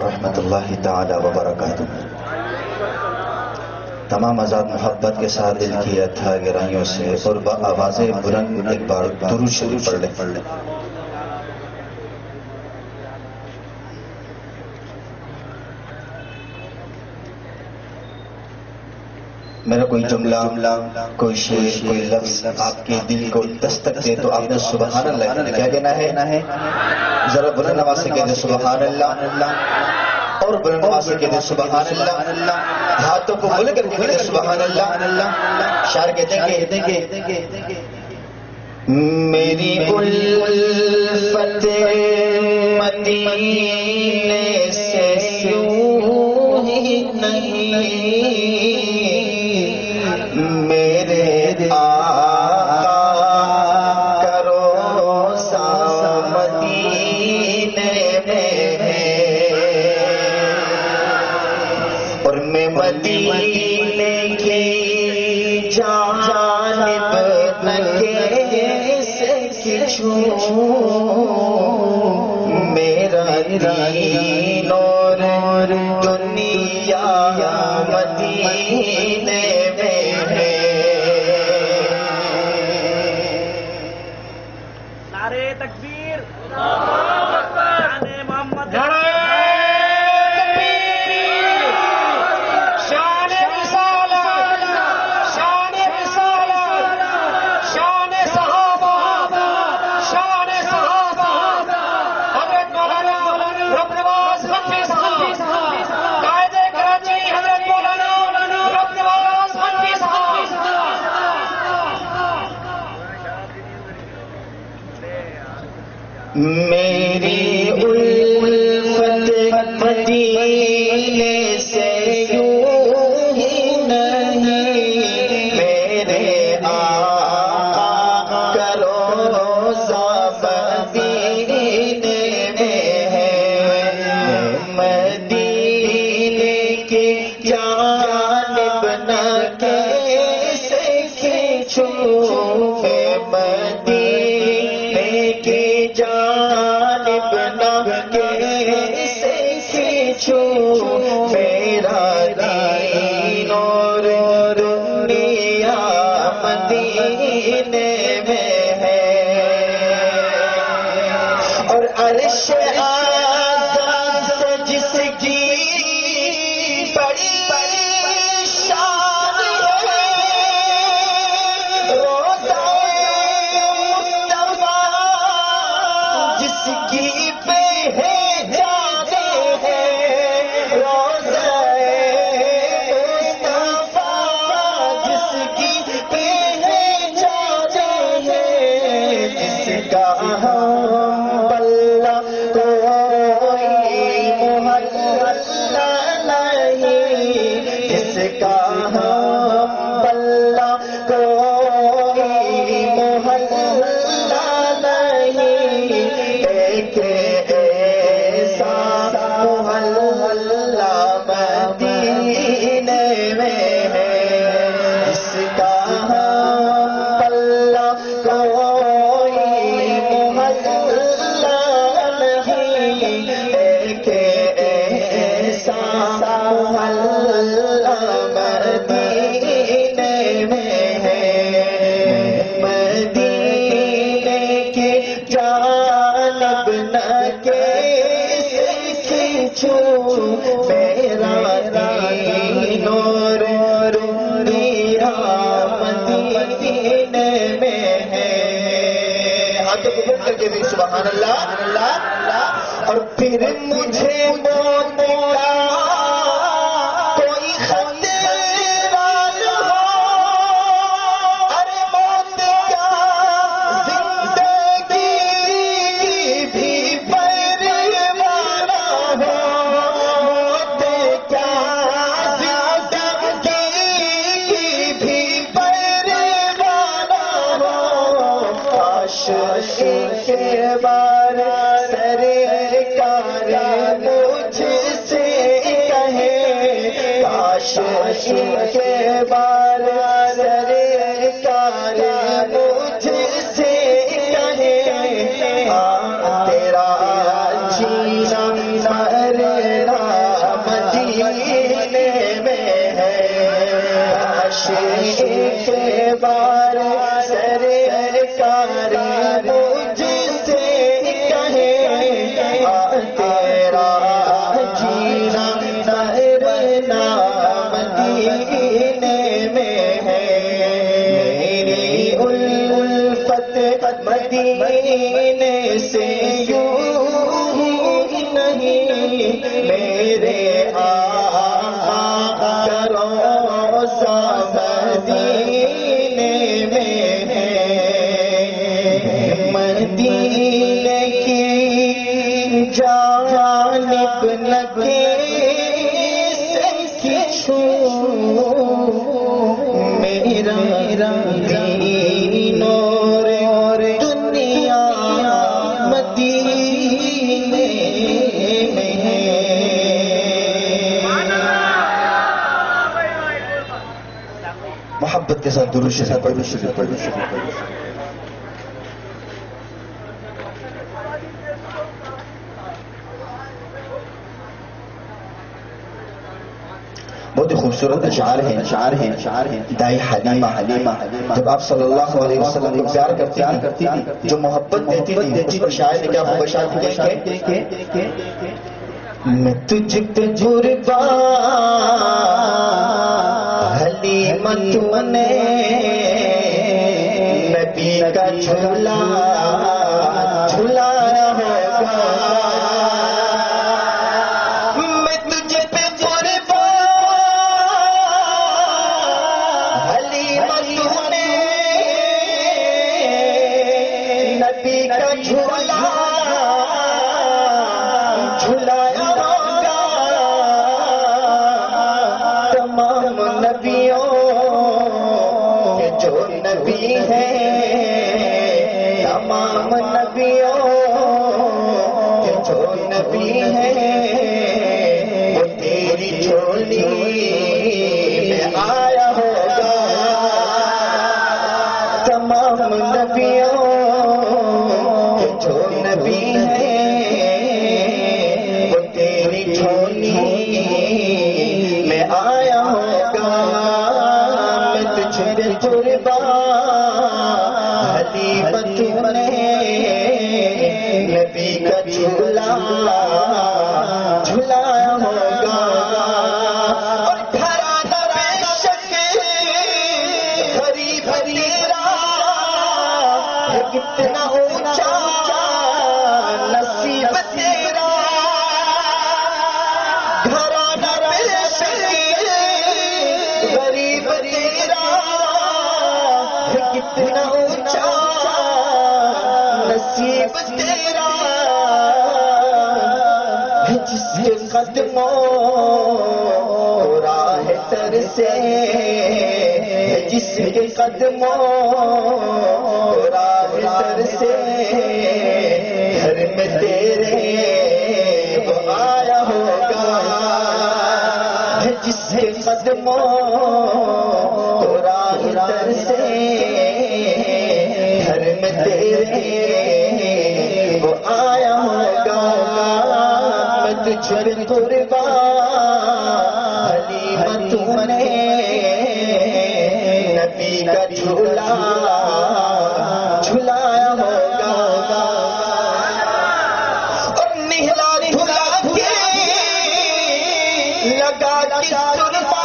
ورحمۃ اللہ تعالی وبرکاتہ۔ تمام آزاد محبت کے ساتھ دل کی اتھا گہرائیوں سے اور آواز بلند ایک بار درود شریف پڑھ لیں۔ میرا کوئی جملہ، کوئی شعر، کوئی لفظ آپ کے دل کو دستک دے تو آپ نے سبحان اللہ کیا کہنا ہے؟ ذرا بلند آواز سے کہہ دیں سبحان اللہ، اور بلند آواز سے کہہ دیں سبحان اللہ، ہاتھوں کو کھول کر کہہ دیں سبحان اللہ۔ شاعر کہتے ہیں کہ میری الفت مدینے سے یوں ہی نہیں، میرے آقا کا روضہ مدینے میں ہے، اور میں مدینے کی جانب نہ کیسے کھنچوں، میرا دین اور دنیا مدینے میں ہے۔ نعرہ تکبیر، اللہ اکبر، شان محمد، شان رسالت، شان رسالت، شان صحابہ، شان صحابہ، حضرت مولانا رب نواز حنفی صاحب، قائد کراچی حضرت مولانا رب نواز حنفی صاحب۔ میری الفت مدینے سے یوں ہی نہیں، میرے آقا کا روضہ مدینے میں ہے، مدینے کی جانب نہ کیسے کھنچوں، میں مدینے کی جانب نہ کیسے کھنچوں، میرا دین اور دنیا مدینے میں ہے، اور عرش اعظم سے جس کی بڑی شان ہے، روضہ مصطفیٰ جس کی پہچان ہے، روضہ مصطفیٰ جس کی پہچان ہے، جس کا ہم بلہ کوئی محلہ نہیں، جس کا ہم بلہ کوئی محلہ نہیں، ایک ایسا محلہ مدینے میں ہے، جس کا ہم بلہ کوئی محلہ نہیں، ایک ایسا محلہ مدینے میں ہے، مدینے کی جانب نہ کیسے کھنچوں، میرا دین اور دنیا مدینے میں ہے۔ ہاتھوں کو بلند کر کے بھی سبحان اللہ، اور پھر مجھے موت کا کوئی خطرہ نہ ہو، ارے موت کیا زندگی کی بھی پرواہ نہ ہو، موت کیا زندگی کی بھی پرواہ نہ ہو، کاش ایک بار سرکار مجھ سے کہے، کاش ایک بار سرکار مجھ سے کہے، تیرا جینا مرنا کے بار سرکار مجھ سے کہے تیرا جینا مرنا مدینے میں ہے، میری الفت مدینے سے یوں ہی نہیں، میرے آقا کا روضہ مدینے میں ہے، مدینے کی جانب لگے میرا دین اور دنیا مدینے میں ہے۔ محبت کے ساتھ درود شریف پڑھو۔ بہت ہی خوبصورت اشعار ہیں دائی حلیمہ جب آپ صلی اللہ علیہ وسلم کو پیار کرتی تھی، جو محبت دیتی تھی، اس پر شاعر نے کیا خوب اشعار کہے کہ میں تجھ پہ قربان حلیمہ تو نے نبی کا جھولا جھولایا ہوگا، جھلایا ہوگا تمام نبیوں کے جو نبی ہیں، تمام نبیوں کے جو نبی ہیں، وہ تیری جھولی میں آیا ہوگا، تمام نبیوں کے جو نبی ہیں وہ تیری جھولی میں آیا ہوگا، میں تجھ پہ قربان حلیمہ تو نے نبی کا جھولا جھلایا ہوگا، اور گھرانہ بے شک غریب ہے کتنا اونچا نصیب تیرا، گھرانہ بے شک غریب تیرا ہے کتنا اونچا نصیب تیرا، ہے جس کے قدموں راہ تر سے، ہے جس کے قدموں راہ تر سے گھر میں تیرے وہ آیا ہوگا، ہے جس کے قدموں راہ تر سے گھر میں تیرے وہ آیا ہوگا، میں تجھ پہ قربان حلیمہ تو نے نبی کا جھولا جھلایا ہوگا، اور نہلا دھلا کے لگا کے سرما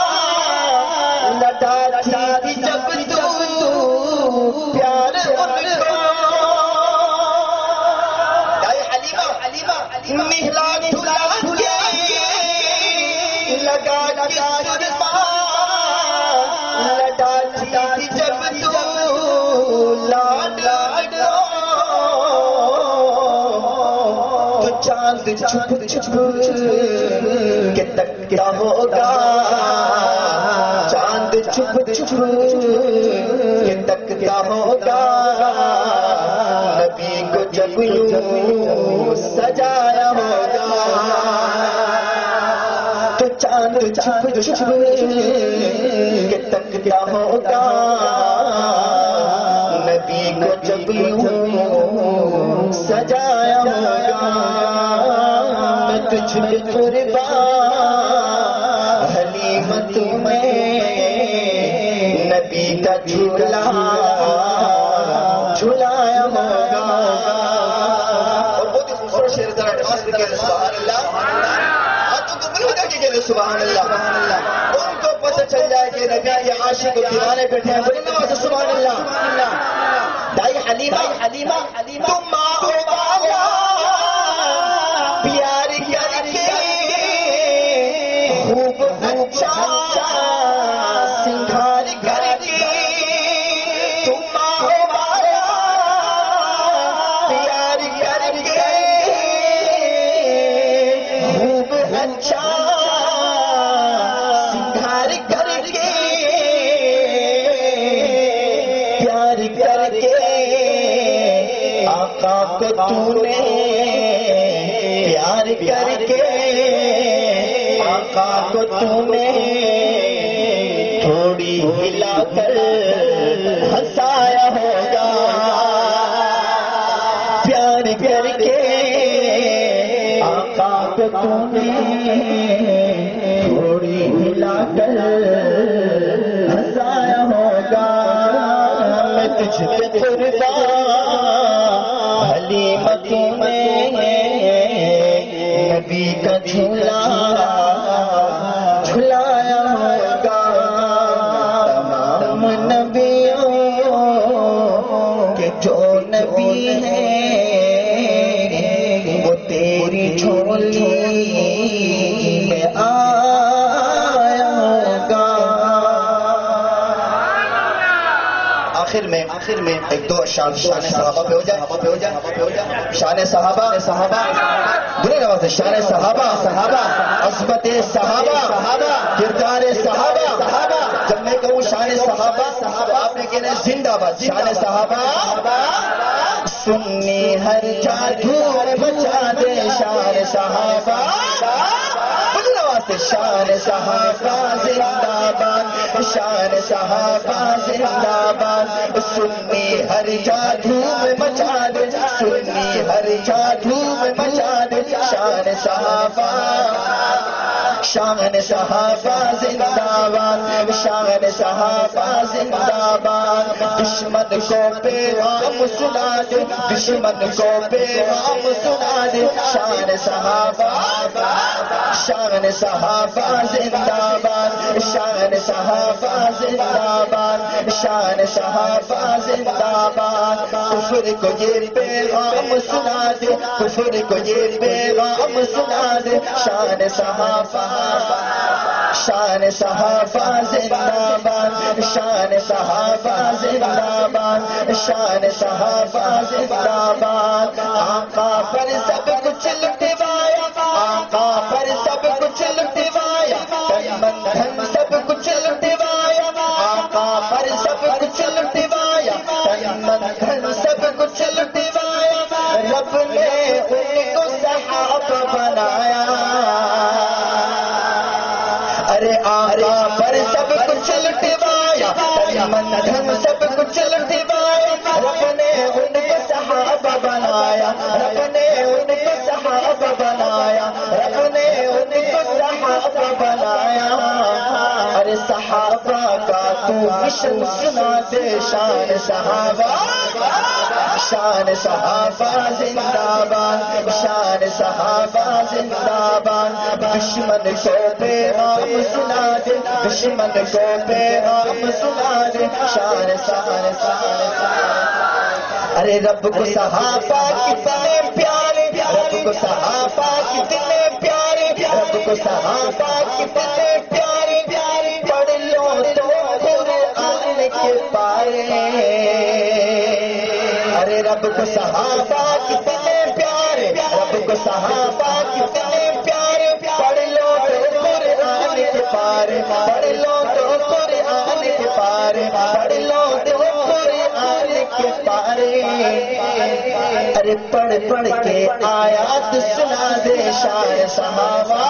لگا تھی جب تو پیار ان کو، نہلا دھلا کے لگا کے سرما لگا تھی جب تو لاڈ تو چاند چھپ چھپ کے تکتا ہوگا، چاند چھپ چھپ کے تکتا ہوگا، نبی کو جب یوں سجایا ہوگا، تو چاند چھپ چھپ کے تکتا ہوگا، نبی کو جب یوں سجایا ہوگا، میں تجھ پہ قربان حلیمہ تو نے جھلایا ہوگا. اور بہت ہی خوبصورت شعر ذرا نماز میں کہہ سبحان اللہ. ہاتھوں کو بلند کر کے کہہ سبحان اللہ. ان کو پتہ چل جائے کہ نبی کے عاشق و دیوانے بیٹھے ہیں. بڑی نماز سبحان اللہ. دائی حلیمہ تم آؤ بالا پیار کر کے خوب اچھا سنگھار کر کے تم آؤ بالا پیار کر کے خوب اچھا سنگھار کر کے پیار کر کے آقا کو تو نے پیار کر کے آقا کو تو نے تھوڑی ہلا کر ہنسایا ہوگا. پیار کر کے آقا کو تو نے تھوڑی ہلا کر ہنسایا ہوگا. میں تجھ پہ قربان حلیمہ تمہیں نبی کا جھولا جھلایا ہوگا. تمام نبیوں کے جو نبی ہیں وہ تیری جھولی میں آیا ہوگا. آخر میں ایک دو شان صحابہ پہ ہو جائے. شان صحابہ بری نواز. شان صحابہ عظمت صحابہ کردار صحابہ. جب میں کہوں شان صحابہ آپ نے کہنا زندہ باد. شان صحابہ سنی ہر جا دھوم بچا دے. شان صحابہ شان صحابہ زندہ باد. شان صحابہ زندہ باد. سنی ہر جا دھوم مچا دے. سنی ہر جا دھوم مچا دے. شان صحابہ زندہ باد. شان صحابہ زندہ باد. دشمن کو پیغام سنا دے. دشمن کو پیغام سنا دے. شان صحابہ زندہ باد. شان صحابہ زندہ باد. شان صحابہ زندہ باد. کفر کو یہ پیغام سنا دے. کفر کو یہ پیغام سنا دے. شان صحابہ زندہ باد. شان صحابہ زندہ باد. شان صحابہ زندہ باد. آقا پر سب کچھ لٹوایا. آقا پر سب کچھ لٹوایا. من دھن سب کچھ لٹوایا. آقا پر سب کچھ لٹوایا. من دھن سب کچھ لٹوایا. رب نے ان کو صحابہ بنایا. ارے آقا پر سب کچھ لٹوایا. من دھن سب کچھ لٹوایا. رب نے ان کو صحابہ بنایا. رب نے ان کو صحابہ بنایا. رب نے ان کو صحابہ بنایا. ارے صحابہ کا تو مشن سنا دے. شان صحابہ زندہ باد. شان صحابہ زندہ باد. دشمن کو پیغام سنا دے. دشمن کو پیغام سنا دے. شان ارے رب کو صحابہ کتنے پیارے. رب کو صحابہ کتنے پیارے. رب کو صحابہ کتنے پیارے. پڑھ لو تو قرآن کے پارے. ارے رب کو صحابہ کتنے پیارے. رب کو صحابہ کتنے پیارے. پڑھ لو تو قرآن کے پارے. پڑھ لو تو قرآن کے پارے. پڑھ لو تو قرآن کے پارے. ارے پڑھ کے آیات سنا دے. شان صحابہ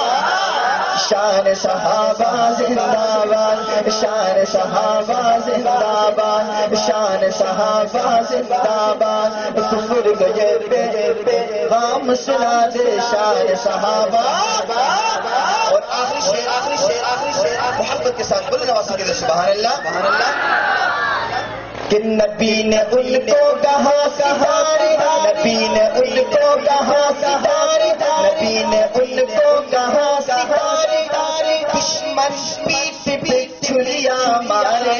زندہ باد. شان صحابہ زندہ باد. شان صحابہ زندہ باد. کفر کو یہ پیغام سنا دے. شان صحابہ. اور آخری شعر محبت کے ساتھ بولے نواز کے لیے سبحان اللہ. کہ نبی نے ان کو کہا ستارے، نبی نے ان کو کہا ستارے، نبی نے ان کو کہا ستارے، دشمن پیٹ پہ چھریاں مارے،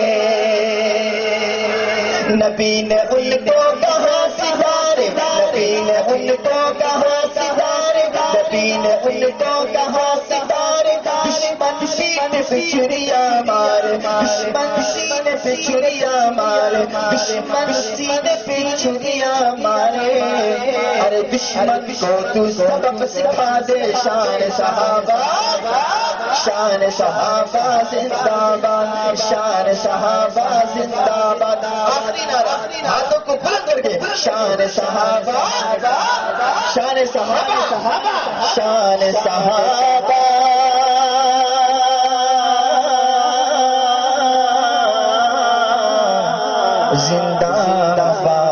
نبی نے ان کو کہا ستارے، نبی نے ان کو کہا ستارے، نبی نے ان کو کہا ستارے، دشمن پیٹ پہ چھریاں مارے، دشمن سینے پہ چھریاں مارے، دشمن سینے پہ چھریاں مارے، ارے دشمن کو تو سبق سکھا دے، شان صحابہ، شان صحابہ زندہ باد، شان صحابہ زندہ باد، آخری نعرہ ہاتھوں کو بلند کر کے، شان صحابہ، شان صحابہ، شان صحابہ زندہ باد۔